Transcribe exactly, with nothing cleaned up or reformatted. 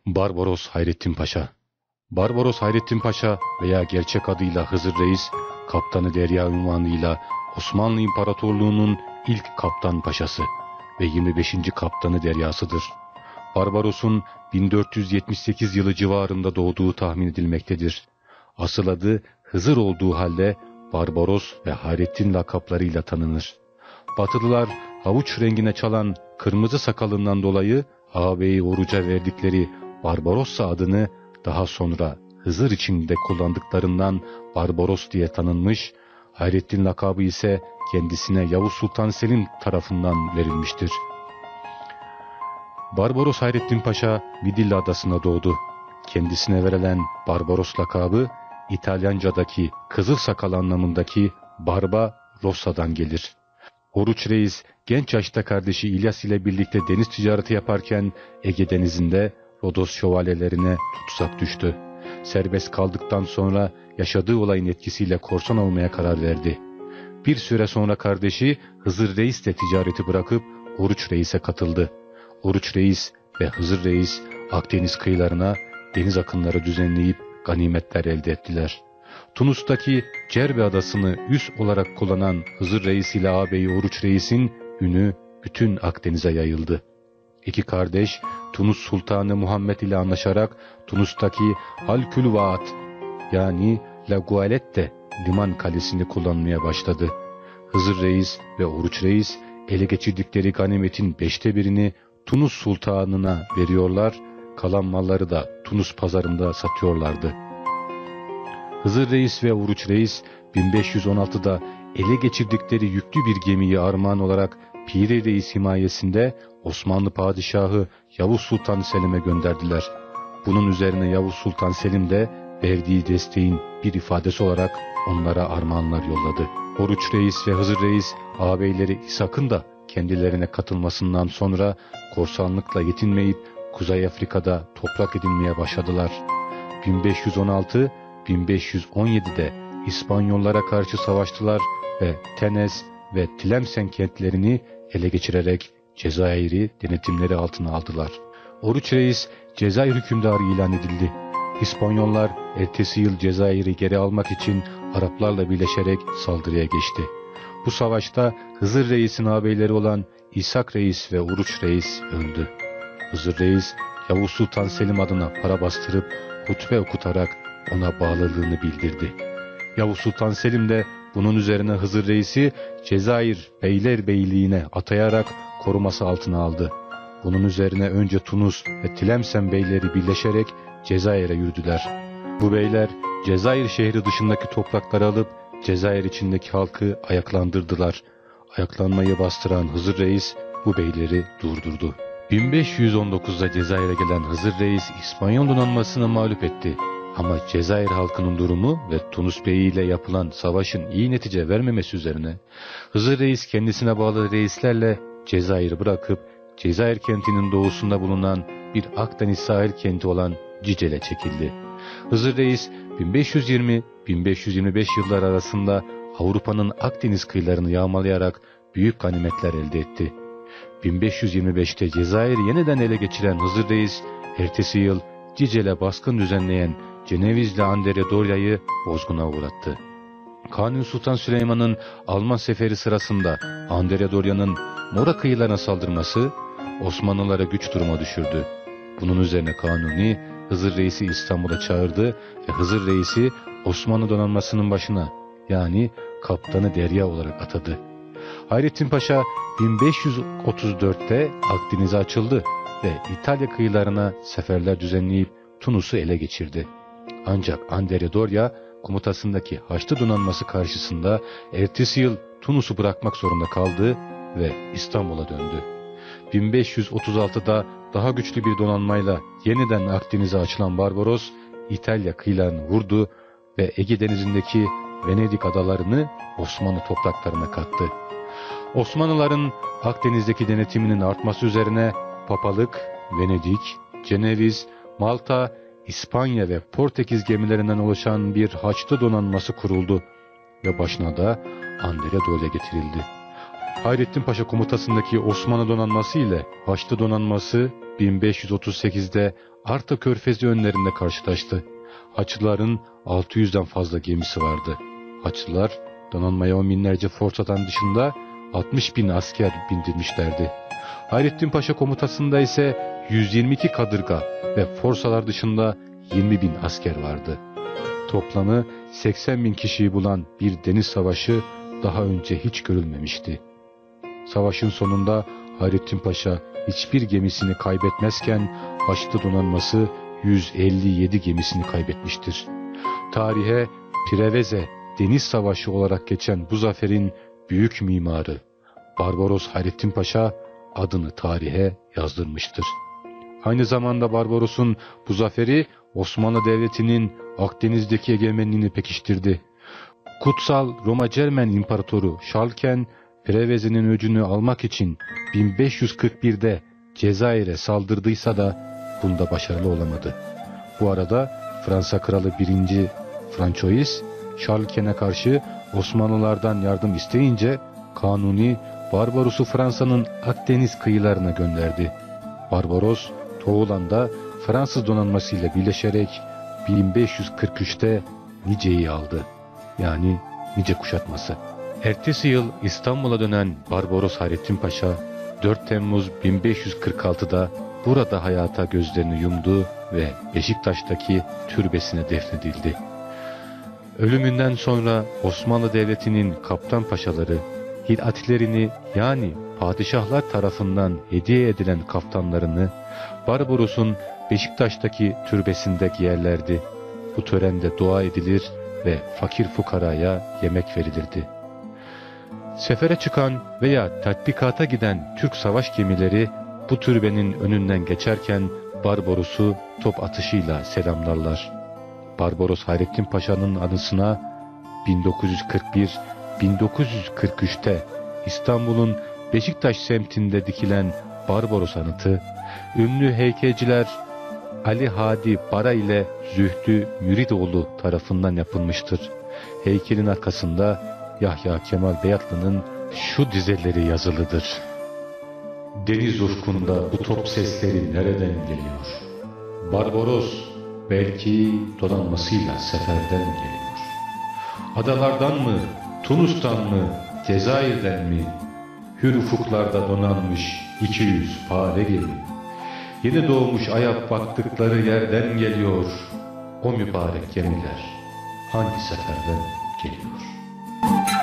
Barbaros Hayrettin Paşa. Barbaros Hayrettin Paşa veya gerçek adıyla Hızır Reis, Kaptanı Derya unvanıyla Osmanlı İmparatorluğu'nun ilk kaptan paşası ve yirmi beşinci kaptanı deryasıdır. Barbaros'un bin dört yüz yetmiş sekiz yılı civarında doğduğu tahmin edilmektedir. Asıl adı Hızır olduğu halde Barbaros ve Hayrettin lakaplarıyla tanınır. Batılılar havuç rengine çalan kırmızı sakalından dolayı ağabeyi Oruç'a verdikleri Barbarossa adını daha sonra Hızır içinde kullandıklarından Barbaros diye tanınmış, Hayrettin lakabı ise kendisine Yavuz Sultan Selim tarafından verilmiştir. Barbaros Hayrettin Paşa Midilli Adası'na doğdu. Kendisine verilen Barbaros lakabı İtalyanca'daki kızıl sakal anlamındaki Barba Rossa'dan gelir. Oruç Reis genç yaşta kardeşi İlyas ile birlikte deniz ticareti yaparken Ege Denizi'nde Rodos şövalyelerine tutsak düştü. Serbest kaldıktan sonra yaşadığı olayın etkisiyle korsan olmaya karar verdi. Bir süre sonra kardeşi Hızır Reis de ticareti bırakıp Oruç Reis'e katıldı. Oruç Reis ve Hızır Reis Akdeniz kıyılarına deniz akınları düzenleyip ganimetler elde ettiler. Tunus'taki Cerbe Adası'nı üs olarak kullanan Hızır Reis ile ağabeyi Oruç Reis'in ünü bütün Akdeniz'e yayıldı. İki kardeş Tunus Sultanı Muhammed ile anlaşarak Tunus'taki Halkülvaat yani La Gualette liman kalesini kullanmaya başladı. Hızır Reis ve Oruç Reis ele geçirdikleri ganimetin beşte birini Tunus Sultanı'na veriyorlar, kalan malları da Tunus pazarında satıyorlardı. Hızır Reis ve Oruç Reis bin beş yüz on altıda ele geçirdikleri yüklü bir gemiyi armağan olarak Piri Reis himayesinde Osmanlı Padişahı Yavuz Sultan Selim'e gönderdiler. Bunun üzerine Yavuz Sultan Selim de verdiği desteğin bir ifadesi olarak onlara armağanlar yolladı. Oruç Reis ve Hızır Reis ağabeyleri İshak'ın da kendilerine katılmasından sonra korsanlıkla yetinmeyip Kuzey Afrika'da toprak edinmeye başladılar. bin beş yüz on altı bin beş yüz on yedi'de İspanyollara karşı savaştılar ve Tenes ve Tlemcen kentlerini ele geçirerek Cezayir'i denetimleri altına aldılar. Oruç Reis Cezayir hükümdarı ilan edildi. İspanyollar ertesi yıl Cezayir'i geri almak için Araplarla birleşerek saldırıya geçti. Bu savaşta Hızır Reis'in ağabeyleri olan İshak Reis ve Oruç Reis öldü. Hızır Reis Yavuz Sultan Selim adına para bastırıp hutbe okutarak ona bağlılığını bildirdi. Yavuz Sultan Selim de bunun üzerine Hızır Reis'i Cezayir Beylerbeyliğine atayarak koruması altına aldı. Bunun üzerine önce Tunus ve Tlemcen beyleri birleşerek Cezayir'e yürüdüler. Bu beyler Cezayir şehri dışındaki toprakları alıp Cezayir içindeki halkı ayaklandırdılar. Ayaklanmayı bastıran Hızır Reis bu beyleri durdurdu. bin beş yüz on dokuz'da Cezayir'e gelen Hızır Reis İspanyol donanmasını mağlup etti. Ama Cezayir halkının durumu ve Tunus Bey ile yapılan savaşın iyi netice vermemesi üzerine Hızır Reis kendisine bağlı reislerle Cezayir'i bırakıp Cezayir kentinin doğusunda bulunan bir Akdeniz sahil kenti olan Cicel'e çekildi. Hızır Reis bin beş yüz yirmi bin beş yüz yirmi beş yıllar arasında Avrupa'nın Akdeniz kıyılarını yağmalayarak büyük ganimetler elde etti. bin beş yüz yirmi beş'te Cezayir'i yeniden ele geçiren Hızır Reis ertesi yıl Cicel'e baskın düzenleyen Cenevizli Andere Dorya'yı bozguna uğrattı. Kanuni Sultan Süleyman'ın Alman seferi sırasında Andere Dorya'nın Mora kıyılarına saldırması Osmanlılara güç duruma düşürdü. Bunun üzerine Kanuni Hızır Reis'i İstanbul'a çağırdı ve Hızır Reis'i Osmanlı donanmasının başına yani Kaptanı Derya olarak atadı. Hayrettin Paşa bin beş yüz otuz dört'te Akdeniz'e açıldı ve İtalya kıyılarına seferler düzenleyip Tunus'u ele geçirdi. Ancak Andere Dorya komutasındaki Haçlı donanması karşısında ertesi yıl Tunus'u bırakmak zorunda kaldı ve İstanbul'a döndü. bin beş yüz otuz altı'da daha güçlü bir donanmayla yeniden Akdeniz'e açılan Barbaros, İtalya kıyılarını vurdu ve Ege Denizi'ndeki Venedik adalarını Osmanlı topraklarına kattı. Osmanlıların Akdeniz'deki denetiminin artması üzerine Papalık, Venedik, Ceneviz, Malta, İspanya ve Portekiz gemilerinden oluşan bir Haçlı donanması kuruldu ve başına da Andere Dorya getirildi. Hayrettin Paşa komutasındaki Osmanlı donanması ile Haçlı donanması bin beş yüz otuz sekizde Arta Körfezi önlerinde karşılaştı. Haçlıların altı yüzden fazla gemisi vardı. Haçlılar donanmaya on binlerce forsadan dışında altmış bin asker bindirmişlerdi. Hayrettin Paşa komutasında ise yüz yirmi iki kadırga ve forsalar dışında yirmi bin asker vardı. Toplamı seksen bin kişiyi bulan bir deniz savaşı daha önce hiç görülmemişti. Savaşın sonunda Hayrettin Paşa hiçbir gemisini kaybetmezken Haçlı donanması yüz elli yedi gemisini kaybetmiştir. Tarihe Preveze Deniz Savaşı olarak geçen bu zaferin büyük mimarı Barbaros Hayrettin Paşa adını tarihe yazdırmıştır. Aynı zamanda Barbaros'un bu zaferi Osmanlı Devleti'nin Akdeniz'deki egemenliğini pekiştirdi. Kutsal Roma Cermen İmparatoru Şalken, Preveze'nin öcünü almak için bin beş yüz kırk birde Cezayir'e saldırdıysa da bunda başarılı olamadı. Bu arada Fransa Kralı birinci Francois, Şalken'e karşı Osmanlılardan yardım isteyince Kanuni Barbaros'u Fransa'nın Akdeniz kıyılarına gönderdi. Barbaros, Toğulan'da Fransız donanmasıyla birleşerek bin beş yüz kırk üçte Nice'yi aldı. Yani Nice kuşatması. Ertesi yıl İstanbul'a dönen Barbaros Hayrettin Paşa, dört Temmuz bin beş yüz kırk altıda burada hayata gözlerini yumdu ve Beşiktaş'taki türbesine defnedildi. Ölümünden sonra Osmanlı Devleti'nin kaptan paşaları, hilatilerini yani padişahlar tarafından hediye edilen kaftanlarını Barbaros'un Beşiktaş'taki türbesinde giyerlerdi. Bu törende dua edilir ve fakir fukaraya yemek verilirdi. Sefere çıkan veya tatbikata giden Türk savaş gemileri bu türbenin önünden geçerken Barbaros'u top atışıyla selamlarlar. Barbaros Hayrettin Paşa'nın anısına bin dokuz yüz kırk bir bin dokuz yüz kırk üçte İstanbul'un Beşiktaş semtinde dikilen Barbaros anıtı, ünlü heykelciler Ali Hadi Bara ile Zühtü Müridoğlu tarafından yapılmıştır. Heykelin arkasında Yahya Kemal Beyatlı'nın şu dizeleri yazılıdır: Deniz ufkunda bu top sesleri nereden geliyor? Barbaros belki donanmasıyla seferden geliyor. Adalardan mı, Tunus'tan mı, Cezayir'den mi? Hür ufuklarda donanmış iki yüz pare gemi. Yeni doğmuş ayak baktıkları yerden geliyor. O mübarek gemiler hangi seferden geliyor?